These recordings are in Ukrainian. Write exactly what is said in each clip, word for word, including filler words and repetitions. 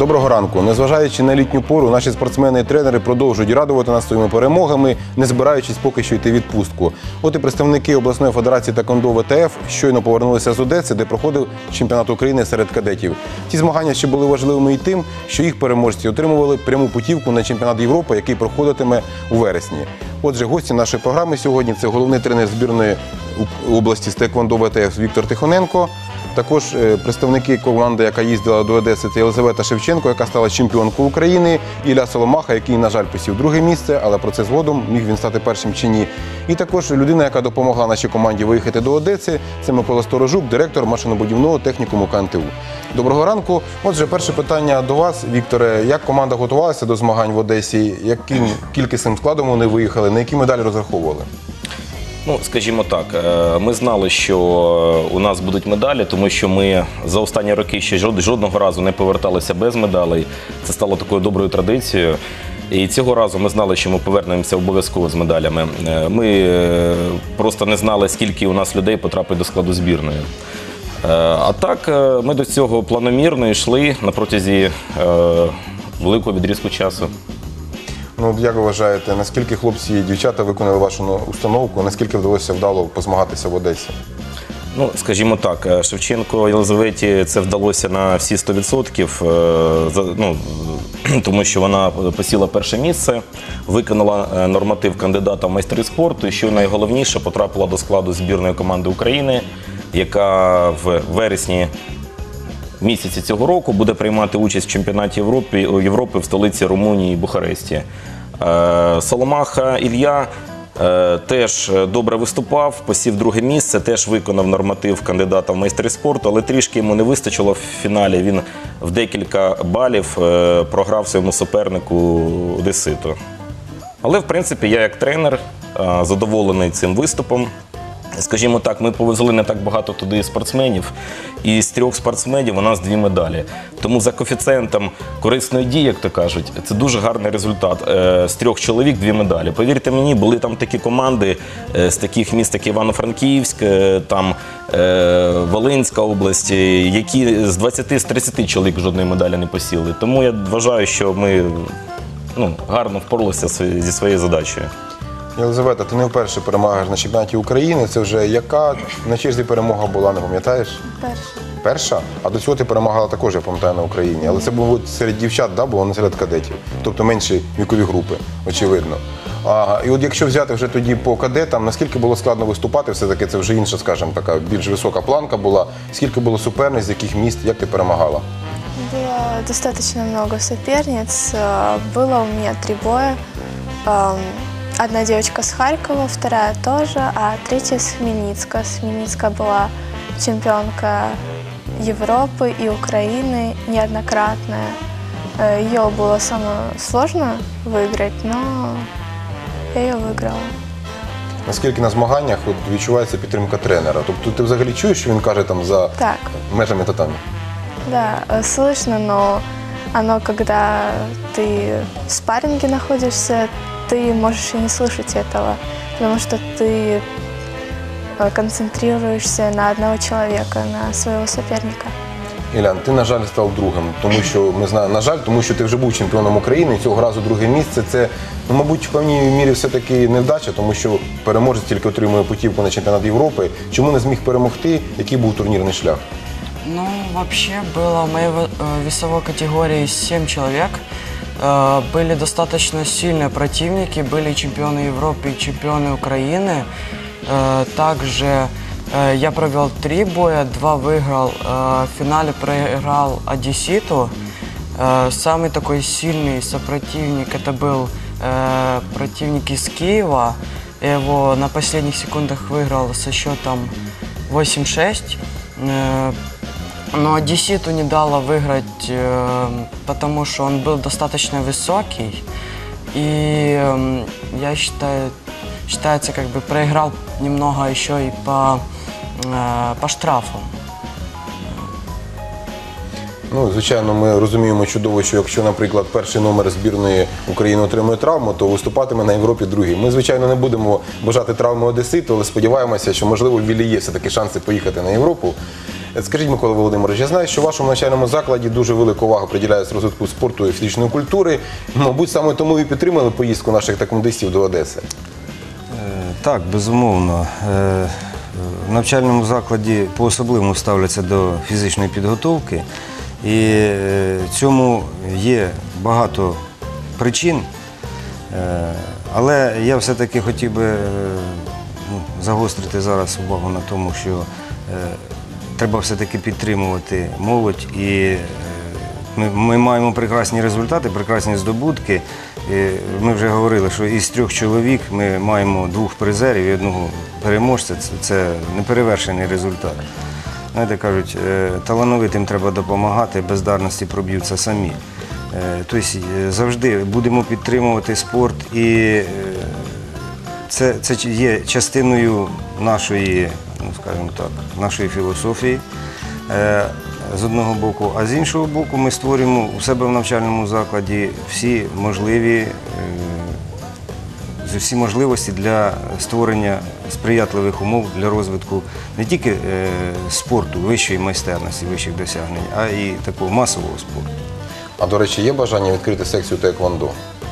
Доброго ранку. Незважаючи на літню пору, наші спортсмени і тренери продовжують радувати нас своїми перемогами, не збираючись поки що йти в відпустку. От і представники обласної федерації тайквондо ВТФ щойно повернулися з Одеси, де проходив чемпіонат України серед кадетів. Ці змагання ще були важливими і тим, що їх переможці отримували пряму путівку на чемпіонат Європи, який проходитиме у вересні. Отже, гості нашої програми сьогодні – це головний тренер збірної області з тайквондо ВТФ Віктор Тихоненко, також представники команди, яка їздила до Одеси, це Єлизавета Шевченко, яка стала чемпіонкою України, Ілля Соломаха, який, на жаль, посів друге місце, але про це згодом, міг він стати першим чи ні. І також людина, яка допомогла нашій команді виїхати до Одеси, це Микола Сторожук, директор машинобудівного технікуму КНТУ. Доброго ранку. Отже, перше питання до вас, Вікторе. Як команда готувалася до змагань в Одесі? Яким кількісним складом вони виїхали? На які медалі розраховували? Ну, скажімо так, ми знали, що у нас будуть медалі, тому що ми за останні роки ще жодного разу не поверталися без медалей. Це стало такою доброю традицією. І цього разу ми знали, що ми повернемося обов'язково з медалями. Ми просто не знали, скільки у нас людей потрапить до складу збірної. А так, ми до цього планомірно йшли на протязі великого відрізку часу. Ну, як ви вважаєте, наскільки хлопці і дівчата виконали вашу установку, наскільки вдалося вдало позмагатися в Одесі? Ну, скажімо так, Шевченко Єлизаветі це вдалося на всі сто відсотків, ну, тому що вона посіла перше місце, виконала норматив кандидата в майстри спорту і, що найголовніше, потрапила до складу збірної команди України, яка в вересні місяці цього року буде приймати участь в чемпіонаті Європи, Європи в столиці Румунії, Бухаресті. Соломаха Ілля теж добре виступав, посів друге місце, теж виконав норматив кандидата в майстри спорту, але трішки йому не вистачило в фіналі. Він в декілька балів програв своєму супернику одеситу. Але, в принципі, я як тренер задоволений цим виступом. Скажімо так, ми повезли не так багато туди спортсменів, і з трьох спортсменів у нас дві медалі. Тому за коефіцієнтом корисної дії, як то кажуть, це дуже гарний результат. З трьох чоловік дві медалі. Повірте мені, були там такі команди з таких міст, як Івано-Франківськ, там Волинська область, які з двадцяти, з тридцяти чоловік жодної медалі не посіли. Тому я вважаю, що ми ну, гарно впоралися зі своєю задачею. Єлизавета, ти не вперше перемагаєш на чемпіонаті України. Це вже яка на черзі перемога була, не пам'ятаєш? Перша. Перша? А до цього ти перемагала також, я пам'ятаю, на Україні. Але це було серед дівчат, да, було не серед кадетів. Тобто менші вікові групи, очевидно. А, і от якщо взяти вже тоді по кадетам, наскільки було складно виступати, все-таки це вже інша, скажімо, така більш висока планка була. Скільки було суперниць, з яких міст, як ти перемагала? Было достаточно много соперниц. Было у меня три боя. Одна девочка с Харькова, вторая тоже, а третья с Хмельницка. С Хмельницка была чемпионка Европы и Украины неоднократная. Ее было самое сложно выиграть, но я ее выиграла. Наскільки на змаганнях от, відчувається підтримка тренера? Тобто ти взагалі чуєш, що він каже там за так. межами татамі? Да, слышно, но оно, когда ты в спарринге находишься, ты можешь и не слышать этого, потому что ты концентрируешься на одного человека, на своего соперника. Ілян, ти, на жаль, став другим, тому що, ми знаємо, на жаль, тому що ти вже був чемпіоном України, цього разу друге місце. Це, ну, мабуть, в певній мірі все-таки невдача, тому що переможець тільки отримує путівку на чемпіонат Європи. Чому не зміг перемогти? Який був турнірний шлях? Ну, вообще было в моей весовой категории семь человек. Были достаточно сильные противники, были чемпионы Европы и чемпионы Украины. Также я провел три боя, два выиграл, в финале проиграл Одесситу. Самый такой сильный сопротивник это был противник из Киева. Я его на последних секундах выиграл со счетом восемь шесть. Но Одесситу не дало выиграть, потому что он был достаточно высокий. И я считаю, считается, как бы проиграл немного еще и по, по штрафам. Ну, звичайно, ми розуміємо чудово, що якщо, наприклад, перший номер збірної України отримує травму, то виступатиме на Європі другий. Ми, звичайно, не будемо бажати травми Одеситу, але сподіваємося, що, можливо, в Іллі є все-таки шанси поїхати на Європу. Скажіть, Микола Володимирович, я знаю, що в вашому навчальному закладі дуже велика увага приділяється розвитку спорту і фізичної культури. Мабуть, саме тому і підтримали поїздку наших таквондистів до Одеси. Так, безумовно. Е, В навчальному закладі по-особливому ставляться до фізичної підготовки. І е, цьому є багато причин. Е, Але я все-таки хотів би е, ну, загострити зараз увагу на тому, що е, треба все-таки підтримувати молодь. І е, ми, ми маємо прекрасні результати, прекрасні здобутки. І ми вже говорили, що із трьох чоловік ми маємо двох призерів і одного переможця. Це, це неперевершений результат. Знаєте, кажуть, е, талановитим треба допомагати, бездарності проб'ються самі. Е, Тобто е, завжди будемо підтримувати спорт, і е, це, це є частиною нашої, ну, скажімо так, нашої філософії. Е, З одного боку, а з іншого боку, ми створюємо у себе в навчальному закладі всі можливі, е, всі можливості для створення сприятливих умов для розвитку не тільки е, спорту, вищої майстерності, вищих досягнень, а і такого масового спорту. А, до речі, є бажання відкрити секцію тейквондо?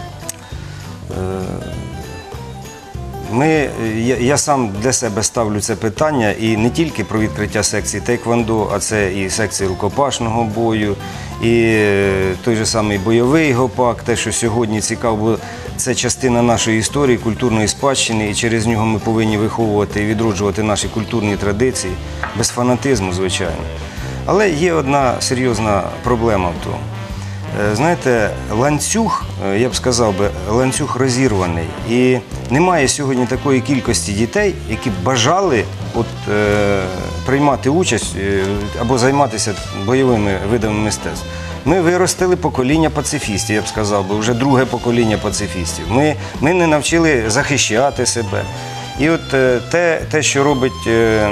Ми, я, я сам для себе ставлю це питання, і не тільки про відкриття секції тейквондо, а це і секції рукопашного бою, і е, той же самий бойовий гопак, те, що сьогодні цікаво, бо це частина нашої історії, культурної спадщини, і через нього ми повинні виховувати і відроджувати наші культурні традиції, без фанатизму, звичайно. Але є одна серйозна проблема в тому. Е, Знаєте, ланцюг, е, я б сказав би, ланцюг розірваний. І немає сьогодні такої кількості дітей, які б бажали от, е, приймати участь е, або займатися бойовими видами мистецтв. Ми виростили покоління пацифістів, я б сказав би, вже друге покоління пацифістів. Ми, ми не навчили захищати себе. І от е, те, те, що робить е,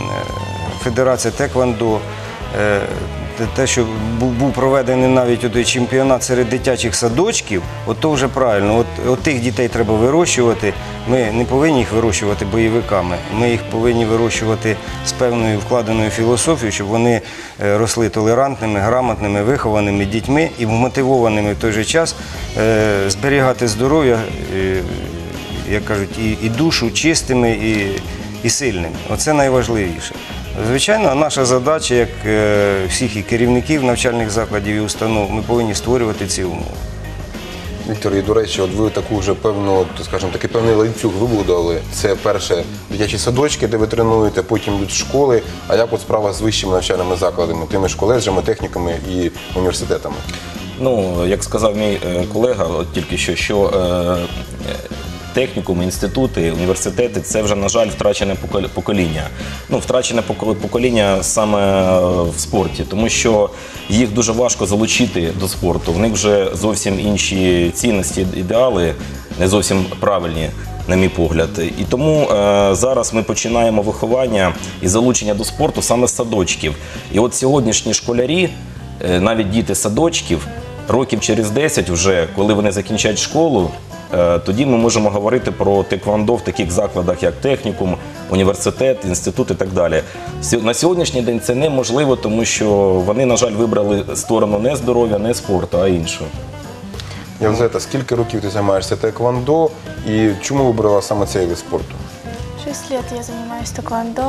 Федерація тейквондо, е, те, що був, був проведений навіть той чемпіонат серед дитячих садочків, от то вже правильно. От, от тих дітей треба вирощувати. Ми не повинні їх вирощувати бойовиками. Ми їх повинні вирощувати з певною вкладеною філософією, щоб вони е, росли толерантними, грамотними, вихованими дітьми і вмотивованими в той же час е, зберігати здоров'я, е, як кажуть, і, і душу чистими, і, і сильними. Оце найважливіше. Звичайно, наша задача, як е, всіх і керівників навчальних закладів і установ, ми повинні створювати ці умови. Віктор, і, до речі, от ви таку вже певну, от, скажімо, такий певний ланцюг вибудували. Це перше дитячі садочки, де ви тренуєте, потім йдуть школи. А як от справа з вищими навчальними закладами, тими ж коледжами, техніками і університетами? Ну, як сказав мій е, колега, от тільки що, що е, технікуми, інститути, університети – це вже, на жаль, втрачене покол- покоління. Ну, втрачене поко- покоління саме в спорті, тому що їх дуже важко залучити до спорту. В них вже зовсім інші цінності, ідеали, не зовсім правильні, на мій погляд. І тому е, зараз ми починаємо виховання і залучення до спорту саме з садочків. І от сьогоднішні школярі, е, навіть діти садочків, років через десять вже, коли вони закінчать школу, е, тоді ми можемо говорити про тейквондо в таких закладах, як технікум, університет, інститут і так далі. Сьо- На сьогоднішній день це неможливо, тому що вони, на жаль, вибрали сторону не здоров'я, не спорту, а іншу. Єлизавета, скільки років ти займаєшся тейквондо і чому вибрала саме цей вид спорту? Шесть лет я занимаюсь тэквондо.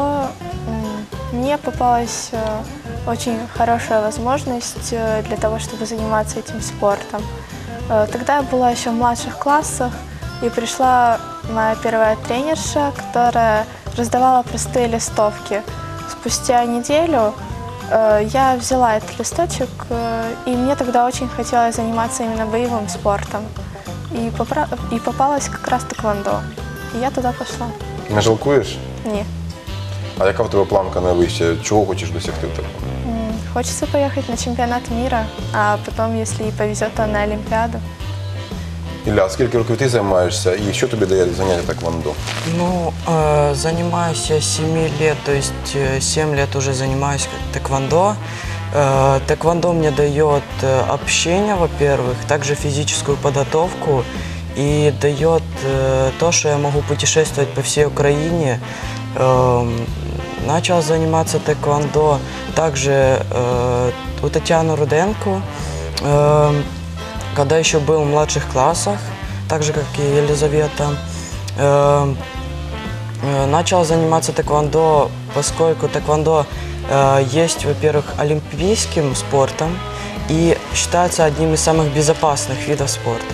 М, Мне попалась э, очень хорошая возможность э, для того, чтобы заниматься этим спортом. Э, Тогда я была еще в младших классах, и пришла моя первая тренерша, которая раздавала простые листовки. Спустя неделю э, я взяла этот листочек, э, и мне тогда очень хотелось заниматься именно боевым спортом. И, попра- и попалась как раз тэквондо. И я туда пошла. Не жалкуєш? Не. А яка в тебе планка найвища? Чого хочеш досягти в такому? М, Хочется поехать на чемпионат мира, а потом, если и повезет, то на Олимпиаду. Ілля, а скільки років ти займаєшся і що тобі дає заняття тейквондо? Ну, э, занимаюсь я с семи лет, то есть э, семь лет уже занимаюсь тэквондо. Э, Тэквондо мне дает э, общение, во-первых, также физическую подготовку и дает э, то, что я могу путешествовать по всей Украине, э, начал заниматься тэквондо также э, у Татьяны Руденко, э, когда еще был в младших классах, так же, как и Елизавета. Э, э, начал заниматься тэквондо, поскольку тэквондо э, есть, во-первых, олимпийским спортом и считается одним из самых безопасных видов спорта.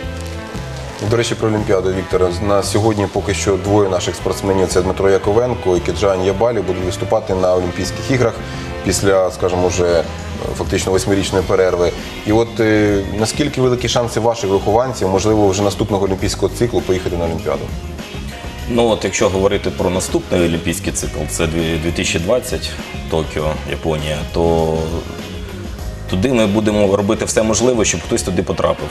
До речі, про Олімпіаду, Віктор. На сьогодні поки що двоє наших спортсменів – це Дмитро Яковенко і Киджан Ябалі – будуть виступати на Олімпійських іграх після, скажімо, вже фактично восьмирічної перерви. І от е, наскільки великі шанси ваших вихованців, можливо, вже наступного олімпійського циклу поїхати на Олімпіаду? Ну от, якщо говорити про наступний олімпійський цикл, це дві тисячі двадцять, Токіо, Японія, то туди ми будемо робити все можливе, щоб хтось туди потрапив.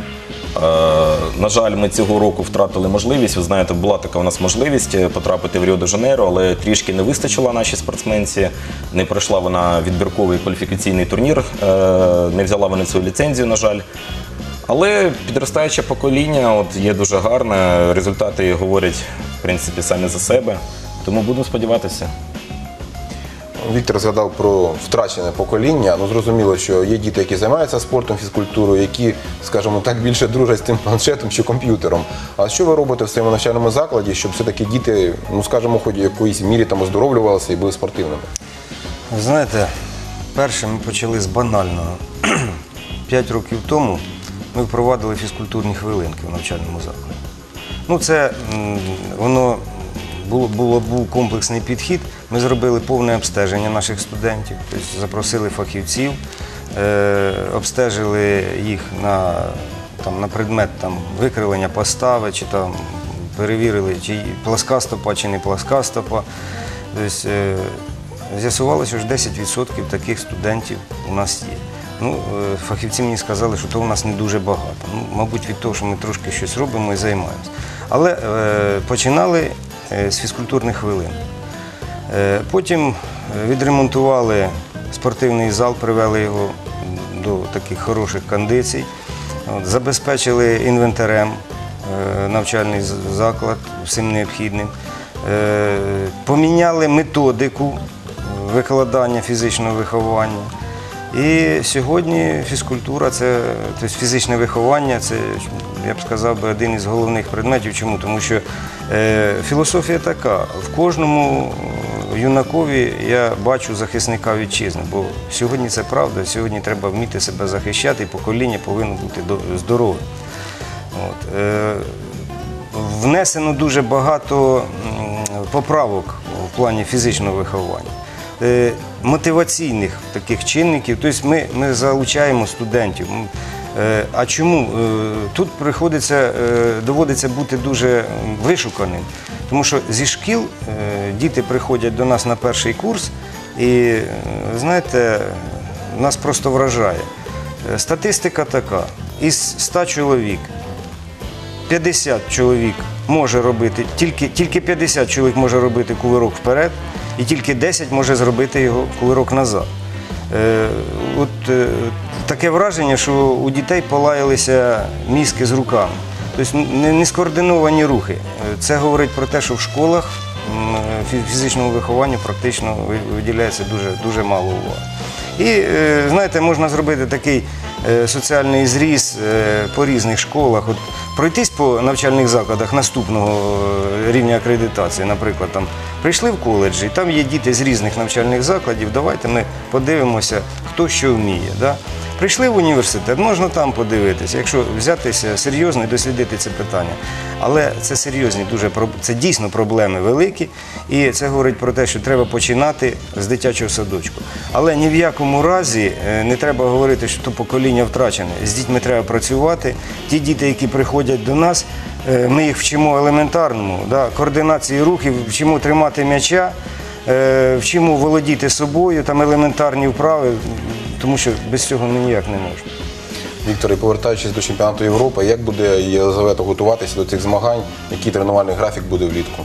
На жаль, ми цього року втратили можливість. Ви знаєте, була така у нас можливість потрапити в Ріо-де-Жанейро, але трішки не вистачило нашій спортсменці. Не пройшла вона відбірковий кваліфікаційний турнір, не взяла вона свою ліцензію, на жаль. Але підростаюче покоління от, є дуже гарне, результати говорять, в принципі, самі за себе. Тому будемо сподіватися. Віктор згадав про втрачене покоління. Ну, зрозуміло, що є діти, які займаються спортом, фізкультурою, які, скажімо так, більше дружать з тим планшетом чи комп'ютером. А що ви робите в своєму навчальному закладі, щоб все-таки діти, ну, скажімо, хоч в якоїсь мірі там оздоровлювалися і були спортивними? Ви знаєте, перше ми почали з банального. П'ять років тому ми впровадили фізкультурні хвилинки в навчальному закладі. Ну, це, воно... Було, було, був комплексний підхід, ми зробили повне обстеження наших студентів, тобто запросили фахівців, е, обстежили їх на, там, на предмет там, викривлення постави, чи там, перевірили, чи пласка стопа, чи не пласка стопа. Тобто, е, з'ясувалося, що десять відсотків таких студентів у нас є. Ну, е, фахівці мені сказали, що то у нас не дуже багато. Ну, мабуть, від того, що ми трошки щось робимо і займаємося. Але е, починали з фізкультурних хвилин. Потім відремонтували спортивний зал, привели його до таких хороших кондицій, забезпечили інвентарем навчальний заклад всім необхідним, поміняли методику викладання фізичного виховання. І сьогодні фізкультура, це, тобто фізичне виховання, це, я б сказав, один із головних предметів. Чому? Тому що е, філософія така, в кожному юнакові я бачу захисника вітчизни, бо сьогодні це правда, сьогодні треба вміти себе захищати, і покоління повинно бути здоровим. От. Е, внесено дуже багато поправок в плані фізичного виховання. Мотиваційних таких чинників, тобто ми, ми залучаємо студентів. А чому? Тут приходиться, доводиться бути дуже вишуканим, тому що зі шкіл діти приходять до нас на перший курс і, знаєте, нас просто вражає. Статистика така, із ста чоловік п'ятдесят чоловік може робити, тільки, тільки п'ятдесят чоловік може робити кувирок вперед, і тільки десять може зробити його кувирок назад. Е, от е, таке враження, що у дітей полаялися мізки з руками. Тобто не, не скоординовані рухи. Це говорить про те, що в школах фізичному вихованню практично виділяється дуже, дуже мало уваги. І, е, знаєте, можна зробити такий е, соціальний зріз е, по різних школах. От, пройтись по навчальних закладах наступного рівня акредитації, наприклад, там прийшли в коледжі, там є діти з різних навчальних закладів, давайте ми подивимося, хто що вміє. Да? Прийшли в університет, можна там подивитися, якщо взятися серйозно і дослідити це питання. Але це серйозні, дуже, це дійсно проблеми великі, і це говорить про те, що треба починати з дитячого садочку. Але ні в якому разі не треба говорити, що то покоління втрачене. З дітьми треба працювати. Ті діти, які приходять до нас, ми їх вчимо елементарному, да, координації рухів, вчимо тримати м'яча, вчимо володіти собою, там елементарні вправи, тому що без цього ніяк не можна. Віктор, і повертаючись до чемпіонату Європи, як буде Єлизавета готуватися до цих змагань, який тренувальний графік буде влітку?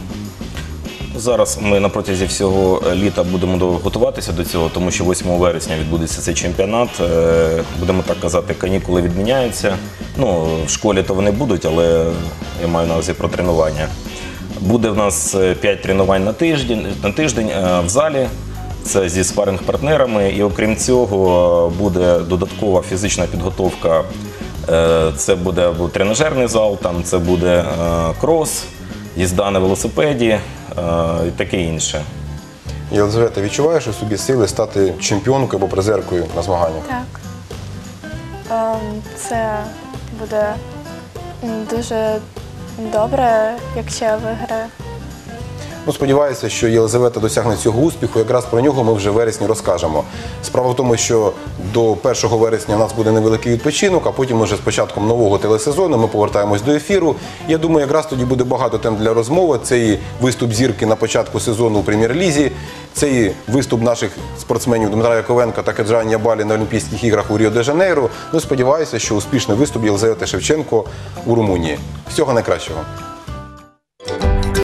Зараз ми на протязі всього літа будемо готуватися до цього, тому що восьмого вересня відбудеться цей чемпіонат. Будемо так казати, канікули відміняються. Ну, в школі то вони будуть, але я маю на увазі про тренування. Буде в нас п'ять тренувань на тиждень, на тиждень е, в залі. Це зі спаринг-партнерами. І окрім цього буде додаткова фізична підготовка. Е, Це буде тренажерний зал, там це буде е, крос, їзда на велосипеді е, і таке інше. Єлизавета, відчуваєш у собі сили стати чемпіонкою або призеркою на змаганнях? Так. Ем, Це буде м, дуже добре, якщо я виграю. Ну, сподіваюся, що Єлизавета досягне цього успіху. Якраз про нього ми вже в вересні розкажемо. Справа в тому, що до першого вересня у нас буде невеликий відпочинок, а потім уже з початком нового телесезону ми повертаємось до ефіру. Я думаю, якраз тоді буде багато тем для розмови. Це і виступ зірки на початку сезону у Прем'єр-лізі, це і виступ наших спортсменів Дмитра Яковенка та Каджані Ябалі на Олімпійських іграх у Ріо-де-Жанейро. Ну, сподіваюся, що успішний виступ Єлизавети Шевченко у Румунії. Всього найкращого.